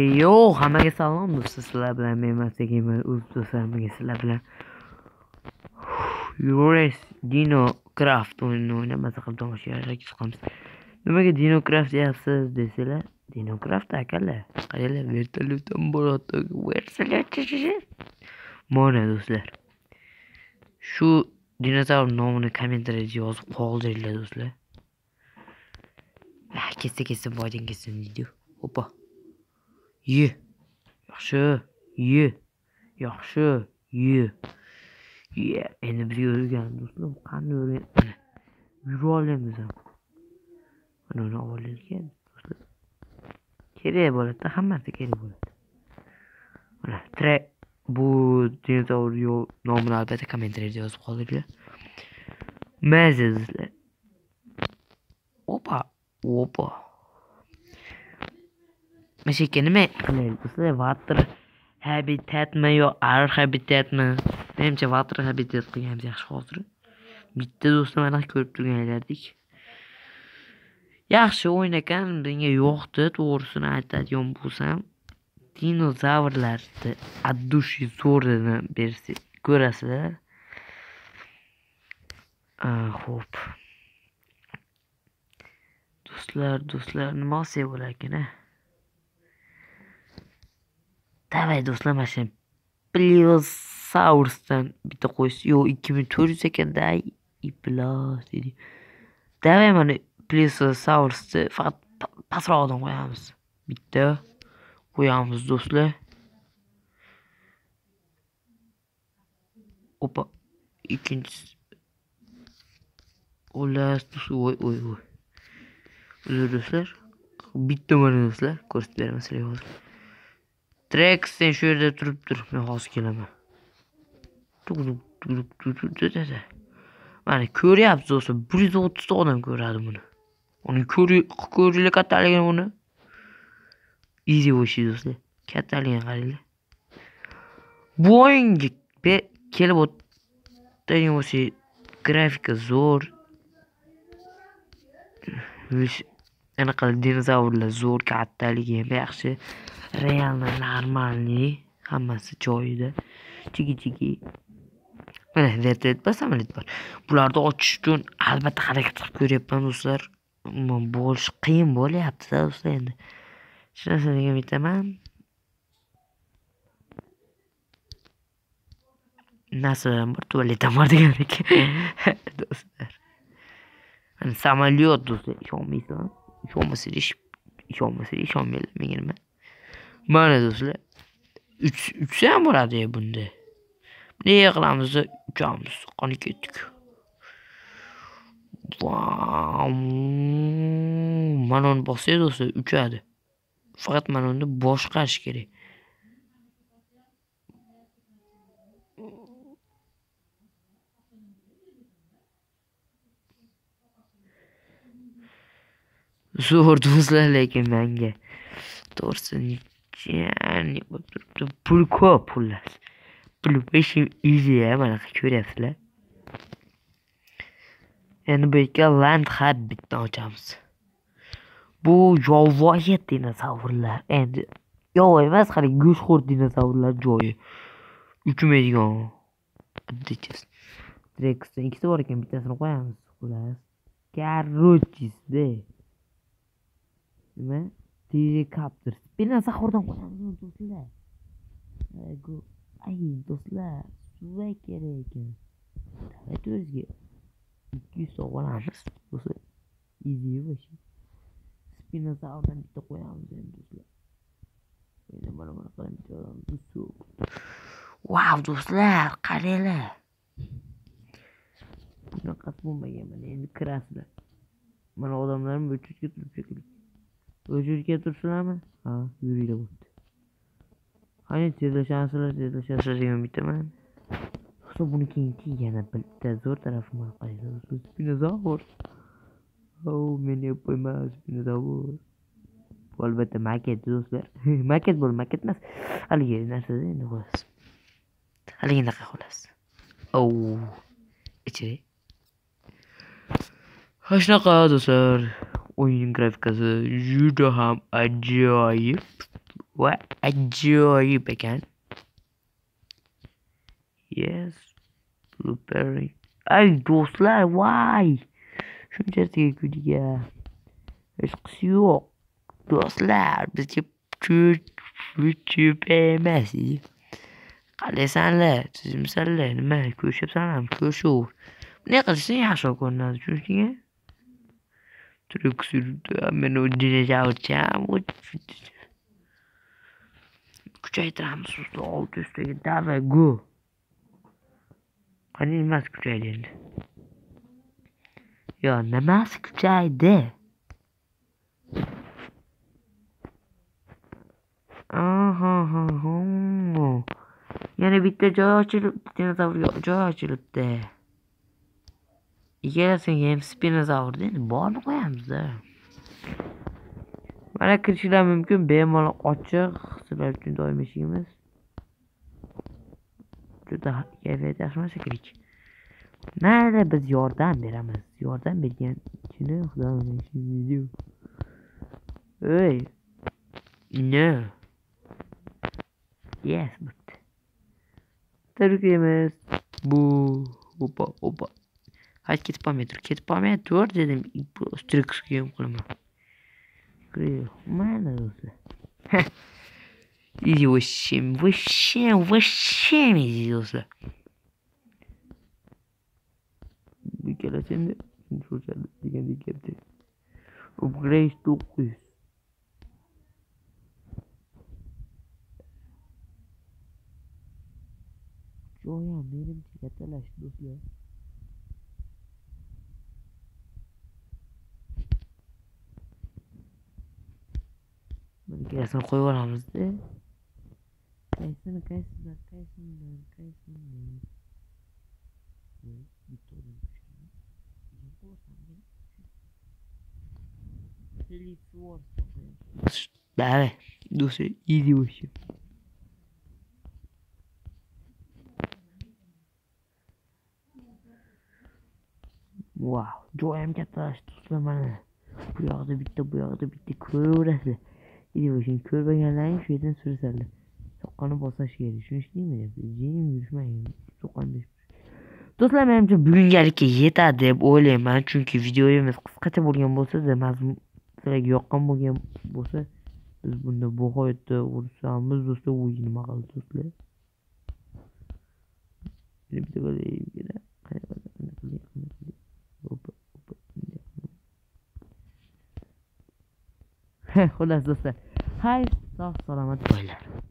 Yo, hammaga salom do'stlar. Sizlar bilan men Masagiman o'z do'stlarimga sizlar bilan Yures Dino Craft o'yinini o'ynamasa qilib tomosha qilamiz. Nimaga Dino Craft deyapsiz desalar, Dino Craft akalar. Qaranglar, vertolyotdan bo'ladi. Vertolyot. Mana do'stlar. Shu dinozavr nomini kommentariyada yozib qoldiringlar do'stlar. Kessa boydin kessin deydi. Hoppa. Ye. Yaxshi. Ye. Yaxshi. Ye. Ye. Endi biz yurgan do'stlar, qanday o'rgan? Yura olamiz ham. Mana uni olayotgan do'stlar. Kerak bo'ladi, hammasi kerak bo'ladi. Mana track bu dinozavr nomini albatta kommentariyada yozib qoldiringlar. Mazza do'stlar. Opa. Mashaka nima qilaylik do'stlar? Water habitatmi yo air habitatmi? Menimcha water habitat qilganimiz yaxshi hozir. Bitta do'stlar mana ko'rib turganlardek. Yaxshi o'yin ekan, menga yo'qdi, to'g'risini aytadigan bo'lsam. Dinozavrlarni addushi zo'rini bersa ko'rasizlar. Xo'p. Do'stlar nima olsa bo'lar ekan? Davay do'stlar, mana shu Pliosaurusdan bitta qo'ysa, yo'q 2400 ekanda, iplos dedi. Davay mana Pliosaurusni faqat pastroqdan qo'yamiz. Bitta qo'yamiz do'stlar. Opa, ikkinchisi. Olas, voy. Uzr do'stlar. Bitta mana do'stlar, ko'rsatib beraman sizlarga hozir. Trex sen shu yerda turib, men hozir kelaman. Mana ko'ryapsiz do'stlar, 130 ta odam ko'radi buni. Uni ko'rishlar kattaligini uni. Easy bo'lishi do'stlar. Kattaligini qaranglar. Bu o'yinga kelib o'tgan bo'lsa, grafika zo'r. Anaqa dinozavrlar zo'r, kattaligi ham yaxshi. Realni normalniy, hammasi joyida. Chigi. Mana vertolyot bor, samolyot bor. Bularni ochish uchun albatta harakat qilib ko'ryapman do'stlar. Bo'lish qiyin bo'lyapti do'stlar endi. Shu narsaga aytaman. Narsam bor, tualetam bor deganik. Do'stlar. Hani samolyot do'stlar, ishonmaysiz, menga nima? Mana do'stlar, 3 ham bo'ladi bunda. Buni qilamiz, uchamiz, qoni ketdik. Mana uni bossangiz do'stlar, uchadi. Faqat mana uni boshqarish kerak. Zo'r do'stlar, lekin menga to'g'risini jani turibdi. Pul ko'p, pullar. Pul ishim easy, mana ko'ryapsizlar. Endi bu yerga Land Habitatni ochamiz. Bu yovvoyi dinozavrlar. Endi yovvoyi emas, qarang, go'shtxo'r dinozavrlar joyi. Uchmaydigan. Addichas. Drexdan ikkita bor ekan, bittasini qo'yamiz, xolos. Karrochizda. Nima? T-Raptor. Dinozavrdan qo'yamiz do'stlar. Ay do'stlar, suva kerak ekan. Davlat o'ziga 200 ta olamiz do'stlar. Easy bo'lish. Dinozavrdan bitta qo'yamiz endi do'stlar. Endi mana qilamiz. Wow do'stlar, qaranglar. Bunaqa bo'lmagan, mana endi kirasizlar. Mana odamlarni bo'chutga turib shekilli. Bo'chutga tursizlarmi? Ha, yuringlar bo'pti. Qani tezlashansizlar degan bitaman. Hisob buni keyin yana bitta zo'r tarafi mana qaranglar. Dinozavr. Men yapmayman dinozavr. Bu albatta maket do'stlar. Maket emas. Haligi narsada endi xolos. Haligi naqa xolos. Ichiri. Shunaqa do'stlar. O'yin grafikasi juda ham ajoyib. va ajoyib ekan. Yes, blueberry. Ay do'stlar, voy. Shunchasiga kulga. Hech qisi yo'q. Do'stlar, bizga cho'p emas. Qalaysanlar, sizimsanlar, nima ko'rishyapsanlarmi? Ko'rishaver. Bunday qilsang yaxshi ko'rinadi, tushunishdingmi? Turk surdi, men u dinozavrcham. Kuchaytiramiz usta, olti üstüge davay go. Qani nimasi kuchaydi endi? Yo, nimasi kuchaydi? Aha. Yana bitta joy ochilib, dinozavrga joy ochilibdi. Ikkalasini ham spinozavr endi borni qo'yamiz-da. Mana kirishlar mumkin, bemalol ochiq, sizlar uchun doim eshigimiz. Juda kayfiyat yaxshimasa kiring. Mayli, biz yordam beramiz. Yordam bergan uchun xudoning video. Ey. No. Yes, but. Tabriklaymiz. Bu. Opa. Hadi ketib qolmay tur dedim. Strikskiga ham qilaman. Mayli do'stlar. Easy вообще easy do'stlar. Bir kere şimdi sosyal degandek yaptı. Upgrade 900. Joya menimcha kattalashdi do'stlar. Buni kelasini qo'yib olamizda. Qaysini. Давай, do'stlar, easy вообще. Wow, joyim kattalashdi do'stlar mana. Bu yoqda bitta ko'raverasizlar. Easy вообще ko'rmaganlaring shu yerdan sursanlar. Soqqani bosash kerak, tushunishdingmi? Jim yurishmang. Soqqanda. Do'stlar, menimcha bugungalikka yetadi deb o'ylayman, chunki videomiz qisqacha bo'lgan bo'lsa-da, mazmun sizlarga yoqqan bo'lgan bo'lsa, biz bunda nihoyatda xursandmiz do'stlar. U nima qildi do'stlar? Bitta qo'yinglar. Xullas do'stlar, xayr, sog' salomat bo'linglar.